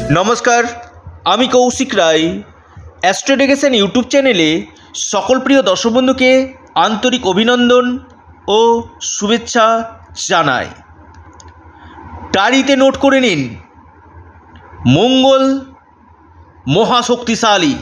নমস্কার, আমি কৌশিক রায়। অ্যাস্ট্রোডিকেশন ইউটিউব চ্যানেলে সকল প্রিয় দর্শক বন্ধুকে আন্তরিক অভিনন্দন ও শুভেচ্ছা জানাই। ডায়েরিতে নোট করে নিন, মঙ্গল মহাশক্তিশালী।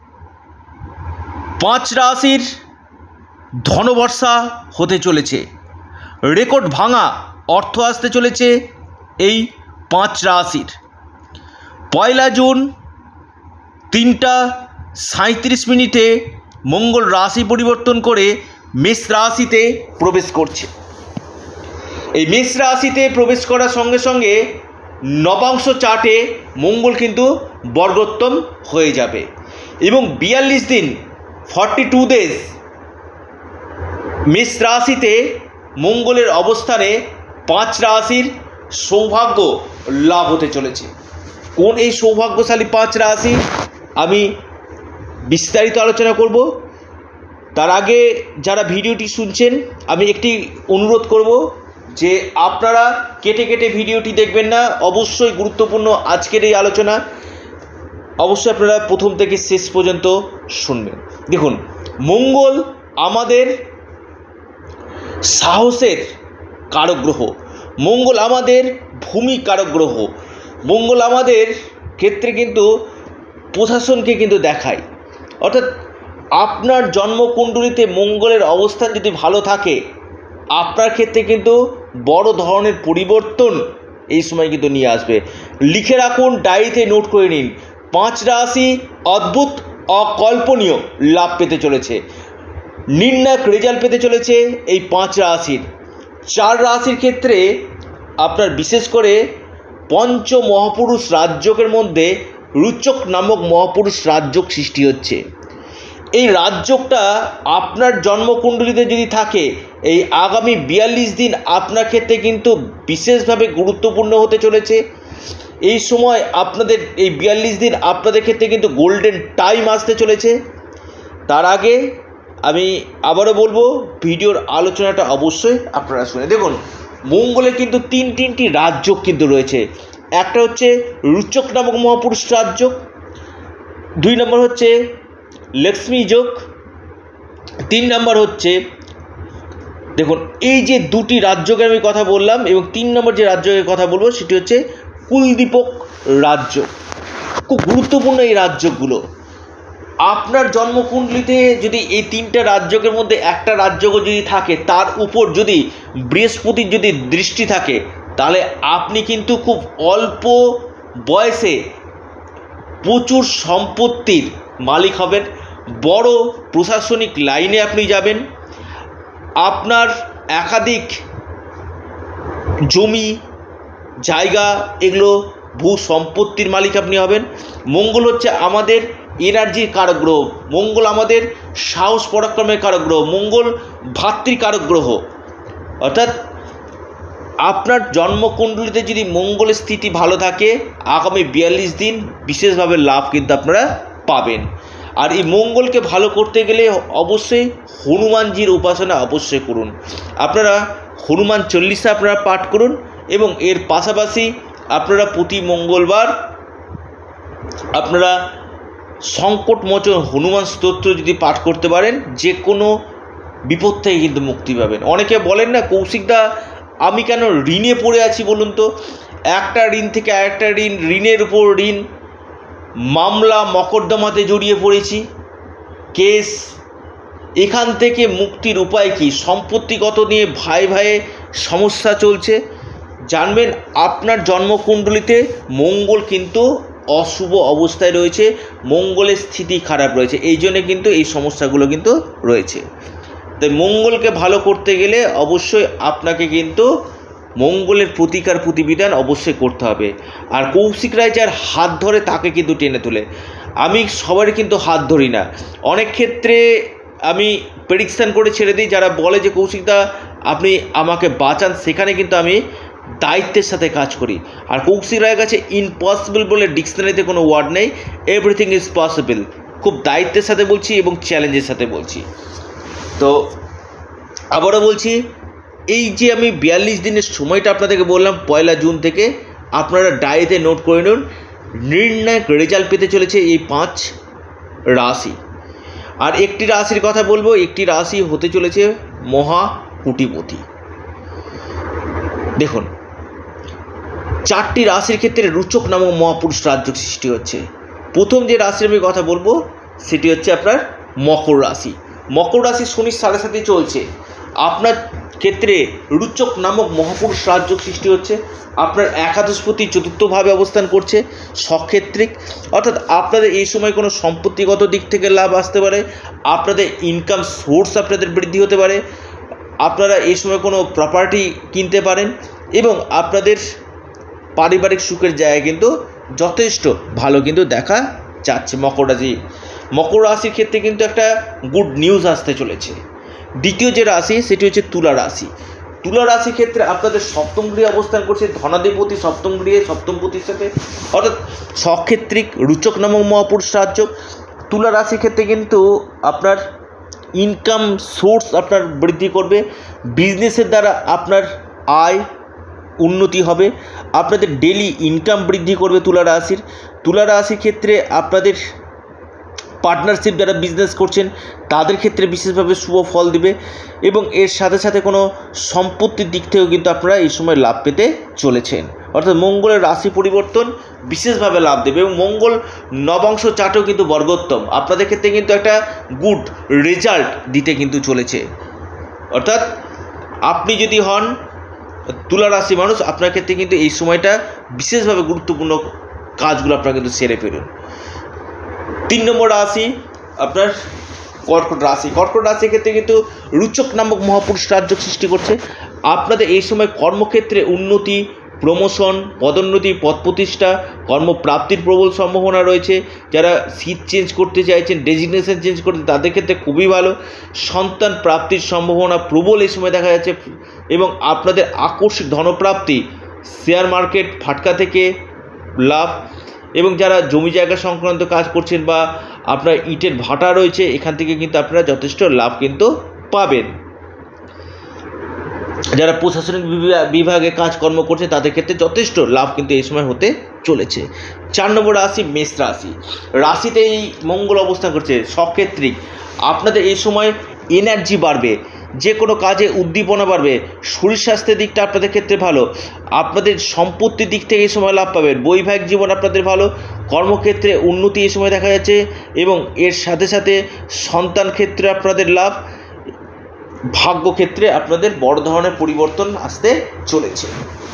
5 রাশির ধনবর্ষা হতে চলেছে, রেকর্ড ভাঙা অর্থ আসতে চলেছে এই 5 রাশির। 1 জুন 3:37 মঙ্গল রাশি পরিবর্তন করে মেষ রাশিতে প্রবেশ করছে। এই মেষ রাশিতে প্রবেশ করার সঙ্গে সঙ্গে নবাংশ চার্টে মঙ্গল কিন্তু বর্গোত্তম হয়ে যাবে এবং 42 দিন 42 ডেজ মেষ রাশিতে মঙ্গলের অবস্থানে 5 রাশির সৌভাগ্য লাভ হতে চলেছে। কোন এই সৌভাগ্যশালী 5 রাশি আমি বিস্তারিত আলোচনা করব। তার আগে যারা ভিডিওটি শুনছেন আমি একটি অনুরোধ করব যে আপনারা কেটে কেটে ভিডিওটি দেখবেন না, অবশ্যই গুরুত্বপূর্ণ আজকের এই আলোচনা, অবশ্যই আপনারা প্রথম থেকে শেষ পর্যন্ত শুনবেন। দেখুন, মঙ্গল আমাদের সাহসের কারক গ্রহ, মঙ্গল আমাদের ভূমি কারক গ্রহ, মঙ্গল আমাদের ক্ষেত্রে কিন্তু প্রশাসনকে কিন্তু দেখায়। অর্থাৎ আপনার জন্মকুণ্ডলিতে মঙ্গলের অবস্থান যদি ভালো থাকে আপনার ক্ষেত্রে কিন্তু বড় ধরনের পরিবর্তন এই সময় কিন্তু নিয়ে আসবে। লিখে রাখুন, ডায়েরিতে নোট করে নিন, 5 রাশি অদ্ভুত অকল্পনীয় লাভ পেতে চলেছে, নির্ণায়ক রেজাল্ট পেতে চলেছে এই 5 রাশির। 4 রাশির ক্ষেত্রে আপনার বিশেষ করে পঞ্চ মহাপুরুষ রাজযোগের মধ্যে রুচক নামক মহাপুরুষ রাজযোগ সৃষ্টি হচ্ছে। এই রাজযোগটা আপনার জন্মকুণ্ডলিতে যদি থাকে এই আগামী 42 দিন আপনার ক্ষেত্রে কিন্তু বিশেষভাবে গুরুত্বপূর্ণ হতে চলেছে। এই সময় আপনাদের এই 42 দিন আপনাদের ক্ষেত্রে কিন্তু গোল্ডেন টাইম আসতে চলেছে। তার আগে আমি আবারও বলবো, ভিডিওর আলোচনাটা অবশ্যই আপনারা শুনে দেখুন। মঙ্গলের কিন্তু তিনটি রাজযোগ কিন্তু রয়েছে। একটা হচ্ছে রুচক নামক মহাপুরুষ রাজযোগ, 2 নম্বর হচ্ছে লক্ষ্মী যোগ, 3 নম্বর হচ্ছে দেখুন এই যে 2টি রাজযোগের আমি কথা বললাম এবং 3 নম্বর যে রাজযোগের কথা বলবো সেটি হচ্ছে কুলদীপক রাজযোগ। খুব গুরুত্বপূর্ণ এই রাজযোগগুলো। আপনার জন্মকুণ্ডলিতে যদি এই 3টা রাজযোগের মধ্যে একটা রাজযোগও যদি থাকে, তার উপর যদি বৃহস্পতির যদি দৃষ্টি থাকে, তাহলে আপনি কিন্তু খুব অল্প বয়সে প্রচুর সম্পত্তির মালিক হবেন, বড় প্রশাসনিক লাইনে আপনি যাবেন, আপনার একাধিক জমি জায়গা এগুলো ভূ সম্পত্তির মালিক আপনি হবেন। মঙ্গল হচ্ছে আমাদের এনার্জির কারক গ্রহ, মঙ্গল আমাদের সাহস পরাক্রমের কারক গ্রহ, মঙ্গল ভাতৃকারক গ্রহ। অর্থাৎ আপনার জন্মকুণ্ডলিতে যদি মঙ্গলের স্থিতি ভালো থাকে আগামী 42 দিন বিশেষভাবে লাভ কিন্তু আপনারা পাবেন। আর এই মঙ্গলকে ভালো করতে গেলে অবশ্যই হনুমানজির উপাসনা অবশ্যই করুন। আপনারা হনুমান চল্লিশা আপনারা পাঠ করুন এবং এর পাশাপাশি আপনারা প্রতি মঙ্গলবার আপনারা সংকটমোচন হনুমান স্তোত্র যদি পাঠ করতে পারেন যে কোনো বিপদ থেকে কিন্তু মুক্তি পাবেন। অনেকে বলেন না, কৌশিকদা আমি কেন ঋণে পড়ে আছি বলুন তো, একটা ঋণ থেকে আরেকটা ঋণ, ঋণের উপর ঋণ, মামলা মকদ্দমাতে জড়িয়ে পড়েছি, কেস, এখান থেকে মুক্তির উপায় কি? সম্পত্তিগত নিয়ে ভাই ভাইয়ে সমস্যা চলছে। জানবেন আপনার জন্মকুণ্ডলিতে মঙ্গল কিন্তু অশুভ অবস্থায় রয়েছে, মঙ্গলের স্থিতি খারাপ রয়েছে, এই জন্যে কিন্তু এই সমস্যাগুলো কিন্তু রয়েছে। তাই মঙ্গলকে ভালো করতে গেলে অবশ্যই আপনাকে কিন্তু মঙ্গলের প্রতিকার প্রতিবিধান অবশ্যই করতে হবে। আর কৌশিক রায় যার হাত ধরে তাকে কিন্তু টেনে তোলে। আমি সবারই কিন্তু হাত ধরি না, অনেক ক্ষেত্রে আমি প্রেডিকশান করে ছেড়ে দিই। যারা বলে যে কৌশিকদা আপনি আমাকে বাঁচান, সেখানে কিন্তু আমি দায়িত্বের সাথে কাজ করি। আর কৌশিক রায়ের কাছে ইম্পসিবল বলে ডিকশনারিতে কোনো ওয়ার্ড নেই, এভরিথিং ইজ পসিবল। খুব দায়িত্বের সাথে বলছি এবং চ্যালেঞ্জের সাথে বলছি। তো আবারও বলছি, এই যে আমি 42 দিনের সময়টা আপনাদেরকে বললাম 1 জুন থেকে, আপনারা ডায়েরিতে নোট করে নিন। নির্ণায়ক রেজাল্ট পেতে চলেছে এই 5 রাশি। আর একটি রাশির কথা বলবো, একটি রাশি হতে চলেছে মহা কোটিপতি। দেখুন, 4টি রাশির ক্ষেত্রে রুচক নামক মহাপুরুষ রাজযোগ সৃষ্টি হচ্ছে। প্রথম যে রাশির আমি কথা বলবো সেটি হচ্ছে আপনার মকর রাশি। মকর রাশি শনির 7.5 চলছে, আপনার ক্ষেত্রে রুচক নামক মহাপুরুষ রাজযোগ সৃষ্টি হচ্ছে। আপনার একাদশপতি চতুর্থভাবে অবস্থান করছে সক্ষেত্রিক, অর্থাৎ আপনাদের এই সময় কোনো সম্পত্তিগত দিক থেকে লাভ আসতে পারে, আপনাদের ইনকাম সোর্স আপনাদের বৃদ্ধি হতে পারে, আপনারা এই সময় কোনো প্রপার্টি কিনতে পারেন এবং আপনাদের পারিবারিক সুখের জায়গা কিন্তু যথেষ্ট ভালো কিন্তু দেখা যাচ্ছে। মকর রাশির ক্ষেত্রে কিন্তু একটা গুড নিউজ আসতে চলেছে। দ্বিতীয় যে রাশি সেটি হচ্ছে তুলা রাশি। তুলা রাশির ক্ষেত্রে আপনাদের সপ্তম গৃহে অবস্থান করছে ধনাধিপতি, সপ্তম গৃহে সপ্তমপতির সাথে, অর্থাৎ সক্ষেত্রিক রুচক নামক মহাপুরুষ রাজযোগ। তুলা রাশির ক্ষেত্রে কিন্তু আপনার ইনকাম সোর্স আপনার বৃদ্ধি করবে, বিজনেসের দ্বারা আপনার আয় উন্নতি হবে, আপনাদের ডেলি ইনকাম বৃদ্ধি করবে তুলা রাশির ক্ষেত্রে আপনাদের পার্টনারশিপ যারা বিজনেস করছেন তাদের ক্ষেত্রে বিশেষভাবে শুভ ফল দেবে এবং এর সাথে সাথে কোনো সম্পত্তির দিক থেকেও কিন্তু আপনারা এই সময় লাভ পেতে চলেছেন। অর্থাৎ মঙ্গলের রাশি পরিবর্তন বিশেষভাবে লাভ দেবে এবং মঙ্গল নবাংশ চাটেও কিন্তু বর্গোত্তম, আপনাদের ক্ষেত্রে কিন্তু একটা গুড রেজাল্ট দিতে কিন্তু চলেছে। অর্থাৎ আপনি যদি হন তুলা রাশি মানুষ, আপনার ক্ষেত্রে কিন্তু এই সময়টা বিশেষভাবে গুরুত্বপূর্ণ কাজগুলো আপনারা কিন্তু সেরে ফেলুন। 3 নম্বর রাশি আপনার কর্কট রাশি। কর্কট রাশির ক্ষেত্রে কিন্তু রুচক নামক মহাপুরুষ রাজযোগ সৃষ্টি করছে। আপনাদের এই সময় কর্মক্ষেত্রে উন্নতি, প্রমোশন, পদোন্নতি, পদ প্রতিষ্ঠা, কর্মপ্রাপ্তির প্রবল সম্ভাবনা রয়েছে। যারা সিট চেঞ্জ করতে চাইছেন, ডেজিগনেশন চেঞ্জ করতে, তাদের ক্ষেত্রে খুবই ভালো। সন্তান প্রাপ্তির সম্ভাবনা প্রবল এই সময় দেখা যাচ্ছে এবং আপনাদের আকস্মিক ধনপ্রাপ্তি, শেয়ার মার্কেট ফাটকা থেকে লাভ এবং যারা জমি জায়গা সংক্রান্ত কাজ করছেন বা আপনার ইটের ভাটা রয়েছে, এখান থেকে কিন্তু আপনারা যথেষ্ট লাভ কিন্তু পাবেন। যারা প্রশাসনিক বিভাগে কাজকর্ম করছে তাদের ক্ষেত্রে যথেষ্ট লাভ কিন্তু এই সময় হতে চলেছে। 4 নম্বর রাশি মেষ রাশি। রাশিতে এই মঙ্গল অবস্থান করছে সক্ষেত্রিক, আপনাদের এই সময় এনার্জি বাড়বে, যে কোনো কাজে উদ্দীপনা বাড়বে, শরীর স্বাস্থ্যের দিকটা আপনাদের ক্ষেত্রে ভালো, আপনাদের সম্পত্তির দিক থেকে এই সময় লাভ পাবেন, বৈবাহিক জীবন আপনাদের ভালো, কর্মক্ষেত্রে উন্নতি এই সময় দেখা যাচ্ছে এবং এর সাথে সাথে সন্তান ক্ষেত্রে আপনাদের লাভ, ভাগ্যক্ষেত্রে আপনাদের বড় ধরনের পরিবর্তন আসতে চলেছে।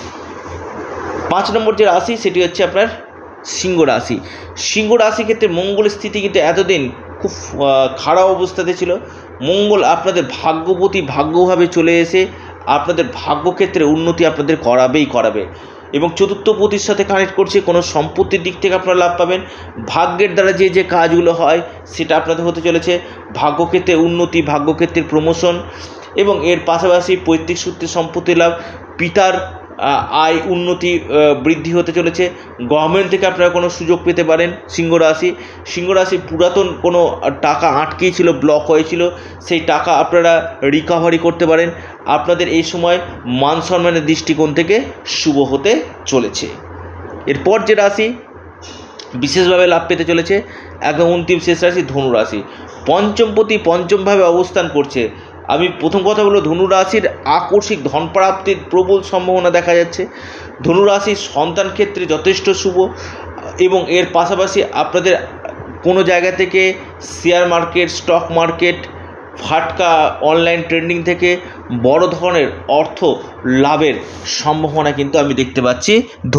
5 নম্বর যে রাশি সেটি হচ্ছে আপনার সিংহ রাশি। সিংহ রাশির ক্ষেত্রে মঙ্গলের স্থিতি কিন্তু এতদিন খুব খারাপ অবস্থাতে ছিল। মঙ্গল আপনাদের ভাগ্যপতি ভাগ্যভাবে চলে এসে আপনাদের ভাগ্যক্ষেত্রে উন্নতি আপনাদের করাবে এবং চতুর্থপতির সাথে কানেক্ট করছে, কোনো সম্পত্তির দিক থেকে আপনারা লাভ পাবেন। ভাগ্যের দ্বারা যে কাজগুলো হয় সেটা আপনাদের হতে চলেছে। ভাগ্যক্ষেত্রে উন্নতি, ভাগ্যক্ষেত্রের প্রমোশন এবং এর পাশাপাশি পৈতৃক সূত্রে সম্পত্তি লাভ, পিতার আয় উন্নতি বৃদ্ধি হতে চলেছে। গভর্নমেন্ট থেকে আপনারা কোনো সুযোগ পেতে পারেন। সিংহ রাশি পুরাতন কোনো টাকা আটকেই ছিল, ব্লক হয়েছিল, সেই টাকা আপনারা রিকভারি করতে পারেন। আপনাদের এই সময় মান সম্মানের দৃষ্টিকোণ থেকে শুভ হতে চলেছে। এরপর যে রাশি বিশেষভাবে লাভ পেতে চলেছে একদম অন্তিম শেষ রাশি ধনু রাশি। পঞ্চমপতি পঞ্চমভাবে অবস্থান করছে। আমি প্রথম কথা বলব, ধনু রাশির আকস্মিক ধনপ্রাপ্তির প্রবল সম্ভাবনা দেখা যাচ্ছে। ধনু রাশির সন্তান ক্ষেত্রে যথেষ্ট শুভ এবং এর পাশাপাশি আপনাদের কোনো জায়গা থেকে শেয়ার মার্কেট, স্টক মার্কেট, ফাটকা, অনলাইন ট্রেডিং থেকে বড় ধরনের অর্থ লাভের সম্ভাবনা কিন্তু আমি দেখতে পাচ্ছি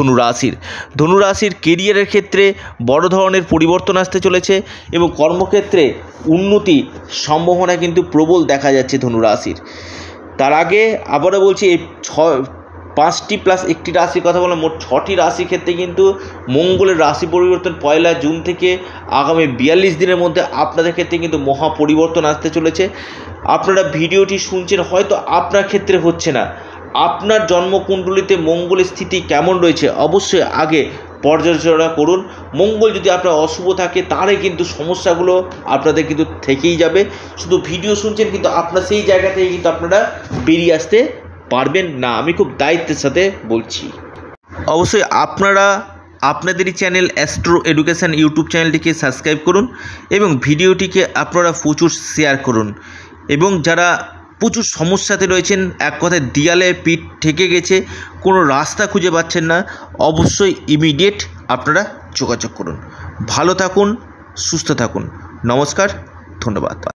ধনু রাশির কেরিয়ারের ক্ষেত্রে বড় ধরনের পরিবর্তন আসতে চলেছে এবং কর্মক্ষেত্রে উন্নতি সম্ভাবনা কিন্তু প্রবল দেখা যাচ্ছে ধনু রাশির। তার আগে আবারও বলছি, এই 5টি প্লাস একটি রাশির কথা বললাম, মোট 6টি রাশির ক্ষেত্রে কিন্তু মঙ্গলের রাশি পরিবর্তন 1 জুন থেকে আগামী 42 দিনের মধ্যে আপনাদের ক্ষেত্রে কিন্তু মহা পরিবর্তন আসতে চলেছে। আপনারা ভিডিওটি শুনছেন, হয়তো আপনার ক্ষেত্রে হচ্ছে না, আপনার জন্মকুণ্ডলিতে মঙ্গলের স্থিতি কেমন রয়েছে অবশ্যই আগে পর্যালোচনা করুন। মঙ্গল যদি আপনার অশুভ থাকে তাহলে কিন্তু সমস্যাগুলো আপনাদের কিন্তু থেকেই যাবে। শুধু ভিডিও শুনছেন কিন্তু আপনার সেই জায়গা থেকে কিন্তু আপনারা বেরিয়ে আসতে পারবেন না, আমি খুব দায়িত্বের সাথে বলছি। অবশ্যই আপনারা আপনাদেরই চ্যানেল অ্যাস্ট্রো এডুকেশান ইউটিউব চ্যানেলটিকে সাবস্ক্রাইব করুন এবং ভিডিওটিকে আপনারা প্রচুর শেয়ার করুন। এবং যারা প্রচুর সমস্যাতে রয়েছেন, এক কথায় দেয়ালে পিঠ ঠেকে গেছে, কোনো রাস্তা খুঁজে পাচ্ছেন না, অবশ্যই ইমিডিয়েট আপনারা যোগাযোগ করুন। ভালো থাকুন, সুস্থ থাকুন। নমস্কার, ধন্যবাদ।